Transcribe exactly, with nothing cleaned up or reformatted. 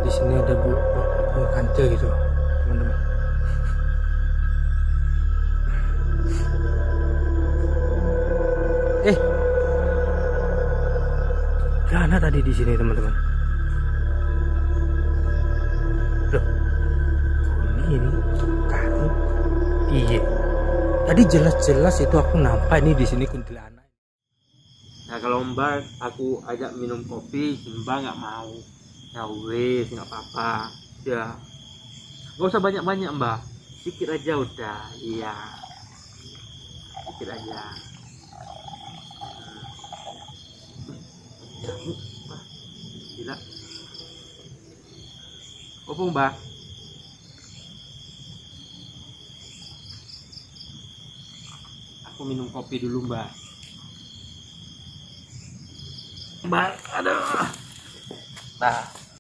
di sini ada bu bu kante gitu, teman-teman. Eh, Gana tadi di sini, teman-teman. Loh, ini ini kan? Iya. Tadi jelas-jelas itu aku nampak ini di sini kuntilanak. Nah kalau Mbak aku ajak minum kopi, Mbak nggak mau. Ya wes, nggak apa-apa. Ya, nggak usah banyak-banyak Mbak. Sedikit aja udah. Iya, sedikit aja. Ya, Mbak. Gila. Apa Mbak? Aku minum kopi dulu Mbak. Mbak, aduh. Mbak.